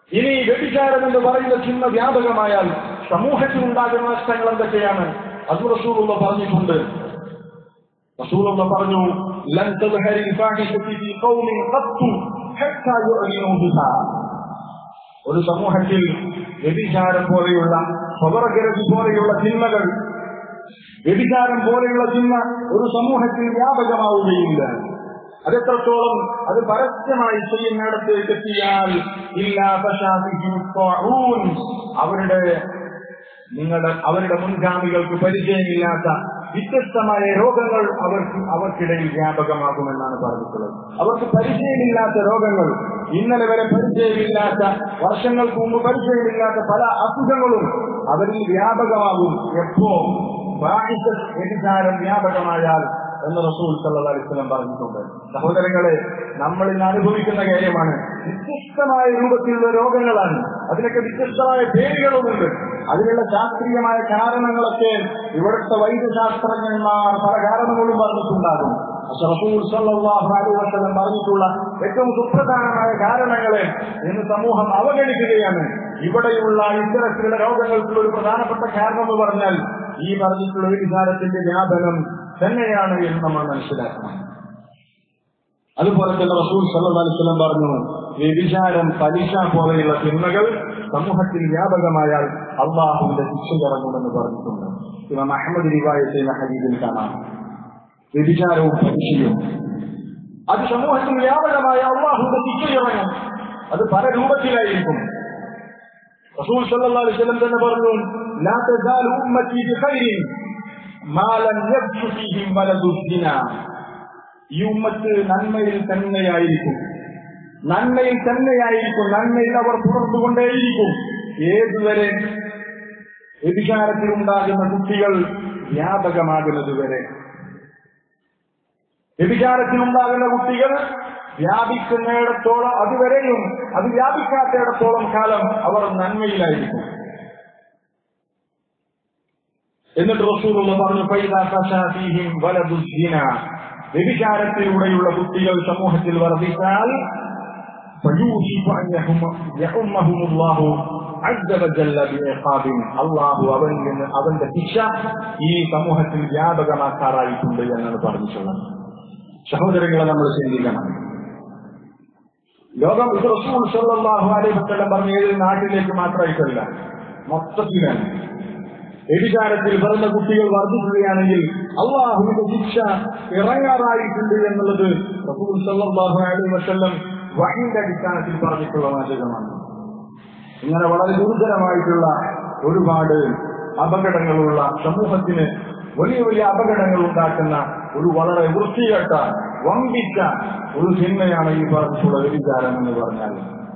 ഇനി വ്യഭിചാരം എന്ന് പറയുന്ന ചിന്ത വ്യാപകമായാൽ സമൂഹത്തിനുണ്ടാകുന്ന നഷ്ടങ്ങൾ എന്തൊക്കെയാണ്? അത് റസൂലുള്ള പറഞ്ഞിട്ടുണ്ട്. റസൂലുള്ള പറഞ്ഞു, ലൻ തദ്ഹരിൽ ഫാഹിശതു ഫീ ഖൗമിൻ ഖത്തു ഹത്താ യുഅ്ലിനൂ ബിഹാ. ഒരു സമൂഹത്തിൽ വ്യഭിചാരം പോലെയുള്ള സ്വവർഗരതി പോലെയുള്ള ചിന്തകൾ, വ്യഭിചാരം പോലെയുള്ള ചിന്ത ഒരു സമൂഹത്തിൽ വ്യാപകമാവുകയില്ല. അതെത്രത്തോളം അത് പരസ്യമായി ചെയ്യുന്നിടത്തേക്ക് എത്തിയാൽ അവരുടെ മുൻഗാമികൾക്ക് പരിചയമില്ലാത്ത വ്യത്യസ്തമായ രോഗങ്ങൾ അവർക്കിടയിൽ വ്യാപകമാകുമെന്നാണ് പറഞ്ഞിട്ടുള്ളത്. അവർക്ക് പരിചയമില്ലാത്ത രോഗങ്ങൾ, ഇന്നലെ വരെ പരിചയമില്ലാത്ത, വർഷങ്ങൾക്ക് മുമ്പ് പരിചയമില്ലാത്ത പല അസുഖങ്ങളും അവരിൽ വ്യാപകമാകും. എപ്പോ വ്യഭിചാരം വ്യാപകമായാൽ എന്ന് റസൂൽ സല്ലല്ലാഹു അലൈഹി വസല്ലം പറഞ്ഞിട്ടുണ്ട്. സഹോദരങ്ങളെ, നമ്മൾ ഇന്ന് അനുഭവിക്കുന്ന കാര്യമാണ്. വ്യത്യസ്തമായ രൂപത്തിലുള്ള രോഗങ്ങളാണ്, അതിനൊക്കെ വ്യത്യസ്തമായ പേരുകളുമുണ്ട്. അതിനുള്ള ശാസ്ത്രീയമായ കാരണങ്ങളൊക്കെ ഇവിടുത്തെ വൈദ്യശാസ്ത്രജ്ഞന്മാർ പല കാരണങ്ങളും പറഞ്ഞിട്ടുണ്ടാകും. പക്ഷെ റസൂൽ സല്ലല്ലാഹു അലൈഹി വസല്ലം പറഞ്ഞിട്ടുള്ള ഏറ്റവും സുപ്രധാനമായ കാരണങ്ങളെ ഇന്ന് സമൂഹം അവഗണിക്കുകയാണ്. ഇവിടെയുള്ള ഇത്തരത്തിലുള്ള രോഗങ്ങൾക്കുള്ള ഒരു പ്രധാനപ്പെട്ട കാരണം എന്ന് പറഞ്ഞാൽ ഈ പറഞ്ഞിട്ടുള്ള വ്യഭിചാരത്തിന്റെ വ്യാപനം തന്നെയാണ് എന്ന് നമ്മൾ മനസ്സിലാക്കണം. അതുപോലെ തന്നെ റസൂൽ സല്ലല്ലാഹു അലൈഹി വസല്ലം പറഞ്ഞു, വ്യഭിചാരം, പലിശ പോലെയുള്ള തിന്മകൾ സമൂഹത്തിൽ വ്യാപകമായാൽ അള്ളാഹുവിന്റെ ശിക്ഷ ഇറങ്ങുമെന്ന് പറഞ്ഞിട്ടുണ്ട്. ഇമാം അഹ്മദ് റിവായത്ത് ചെയ്യുന്ന ഹദീസിൽ കാണാം, വ്യഭിചാരവും പലിശയും അത് സമൂഹത്തിൽ വ്യാപകമായ അള്ളാഹുവിന്റെ ശിക്ഷ ഇറങ്ങും. അത് പല രൂപത്തിലായിരിക്കും. റസൂൽ സല്ലല്ലാഹു അലൈഹി വസല്ലം തന്നെ പറഞ്ഞു, ലാ തസാലു ഉമ്മത്തി ബിഖൈരിൻ മാ ലം യബ്ഖു ഫീഹിം വലദു സിനാ. ഈ ഉമ്മത്ത് നന്മയിൽ തന്നെയായിരിക്കും, നന്മയിൽ തന്നെയായിരിക്കും, നന്മയിൽ അവർ തുടർന്നുകൊണ്ടേയിരിക്കും ഏതുവരെ? വ്യഭിചാരത്തിലുണ്ടാകുന്ന കുട്ടികൾ വ്യാപകമാകുന്നതുവരെ. വ്യഭിചാരത്തിലുണ്ടാകുന്ന കുട്ടികൾ വ്യാപിക്കുന്നിടത്തോളം അതുവരെയും, അത് വ്യാപിക്കാത്തിടത്തോളം കാലം അവർ നന്മയിലായിരിക്കും. എന്നിട്ട് റസൂലുള്ള പറഞ്ഞു, ഫൈദാ ഫശാ ഫീഹിം വലദു സിനാ. വ്യഭിചാരത്തിലൂടെയുള്ള കുട്ടികൾ സമൂഹത്തിൽ വർദ്ധിച്ചാൽ അള്ളാഹു അവന്റെ ശിക്ഷ ഈ സമൂഹത്തിൽ വ്യാപകമാക്കാറായിട്ടുണ്ട് എന്നാണ് പറഞ്ഞിട്ടുള്ളത്. സഹോദരങ്ങളെ, നമ്മൾ ചിന്തിക്കണം. ലോകം ഇത് റസൂൽ സല്ലല്ലാഹു അലൈഹി വസല്ലം പറഞ്ഞ ഏത് നാട്ടിലേക്ക് മാത്രമായിട്ടല്ല, മൊത്തത്തിലാണ്. വ്യഭിചാരത്തിൽ പറഞ്ഞ കുട്ടികൾ വർദ്ധിക്കുകയാണെങ്കിൽ അള്ളാഹുവിന്റെ ശിക്ഷ ഇറങ്ങാറായിട്ടുണ്ട് എന്നുള്ളത് റസൂൽ സല്ലല്ലാഹു അലൈഹി വസല്ലം വഹീന്റെ അടിസ്ഥാനത്തിൽ പറഞ്ഞിട്ടുള്ള വാചകമാണ്. ഇങ്ങനെ വളരെ ഗുരുതരമായിട്ടുള്ള ഒരുപാട് അപകടങ്ങളുള്ള, സമൂഹത്തിന് വലിയ വലിയ അപകടങ്ങൾ ഉണ്ടാക്കുന്ന ഒരു വളരെ വൃത്തികെട്ട, വമ്പിച്ച ഒരു സിനിമയാണ് ഈ പറഞ്ഞിട്ടുള്ള വ്യഭിചാരം എന്ന് പറഞ്ഞാൽ.